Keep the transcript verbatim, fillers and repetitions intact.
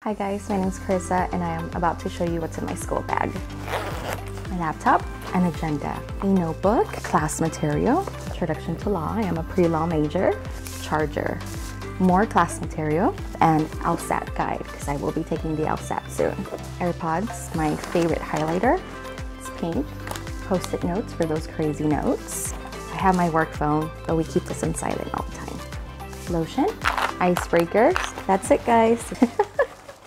Hi guys, my name is Carissa and I am about to show you what's in my school bag. My laptop, an agenda, a notebook, class material, introduction to law, I am a pre-law major, charger, more class material, and LSAT guide because I will be taking the LSAT soon. AirPods, my favorite highlighter, it's pink, post-it notes for those crazy notes. I have my work phone, but we keep this on silent all the time. Lotion, icebreakers, that's it guys.